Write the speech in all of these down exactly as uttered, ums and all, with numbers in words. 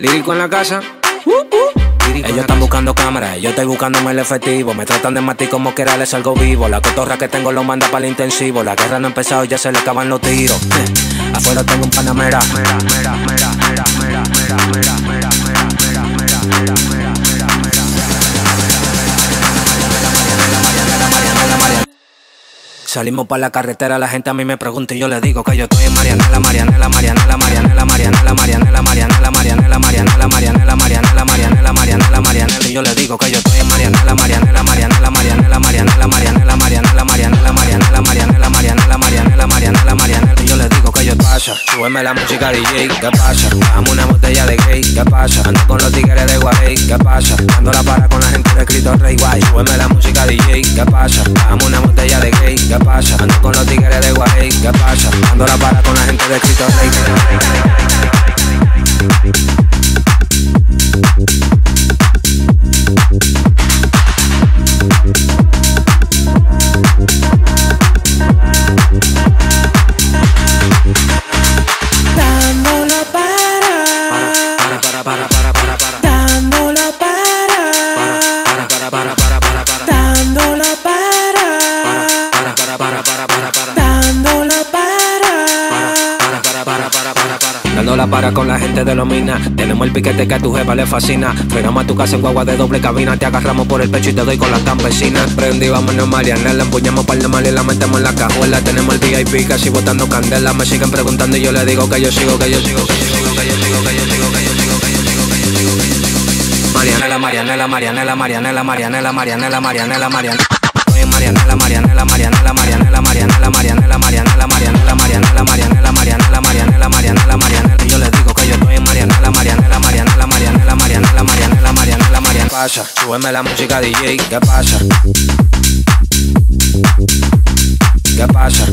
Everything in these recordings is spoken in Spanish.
Lírico en la casa. Ellos están buscando cámaras, yo estoy buscándome el efectivo. Me tratan de matar como quiera les salgo vivo. La cotorra que tengo lo manda para el intensivo. La guerra no ha empezado y ya se le acaban los tiros. Afuera tengo un panamera. Salimos pa' la carretera, la gente a mí me pregunta y yo le digo que yo estoy en Marianela, Marianela, Marianela, Marianela, Marianela, Marianela, Marianela, Marianela, Marianela, Marianela, Marianela, Marianela, Marianela, Marianela, y yo le digo que yo estoy en Marianela, Marianela, Marianela, Marianela, Marianela, Marianela, Marianela, Marianela, Marianela, Marianela, Marianela, Marianela, Marianela, Marianela, y yo le digo que yo pasa. Súbeme la música D J, ¿qué pasa? Dame una botella de gay, ¿qué pasa? Ando con los tigres de Guay, ¿qué pasa? Ando la para con la gente de Cristo Rey Guay. Súbeme la música D J, ¿qué pasa? Dame una botella de gay, ¿qué pasa? Ando con los tigres de Guay, ¿qué pasa? Ando la para con la gente de Cristo Rey. Dándolo para, para, para, para, para, para. dándolo para, Para, para, para, para, para, para. dándolo para, Para, para, para, para, para, para. dándolo para. Para, para, para, para, para, para. Dándola para con la gente de los minas. Tenemos el piquete que a tu jefa le fascina. Frenamos a tu casa en guagua de doble cabina. Te agarramos por el pecho y te doy con las campesinas. Prendí, vámonos Marianela. Empuñamos par de mal y la metemos en la cajuela. Tenemos el V I P casi botando candela. Me siguen preguntando y yo le digo que yo sigo, que yo sigo, que yo sigo, que yo sigo, que yo sigo, que yo sigo, que yo sigo, que yo sigo, que yo sigo. Marianela, Marianela, Marianela, Marianela, Marianela, Marianela, Marianela, Marianela. Marianela, Marianela, Marianela, Marianela, Marianela, Marianela, Marianela, Marianela, Marianela, Marianela, Marianela, Marianela, Marianela, Marianela, y yo le digo que yo estoy en Marianela, Marianela, Marianela, Marianela, Marianela, Marianela, Marianela, Marianela. Pasa, súbeme la música D J, ¿qué pasa? ¿Qué pasa?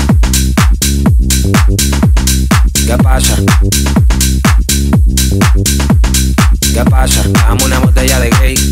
¿Qué pasa? ¿Qué pasa? Dame una botella de gay.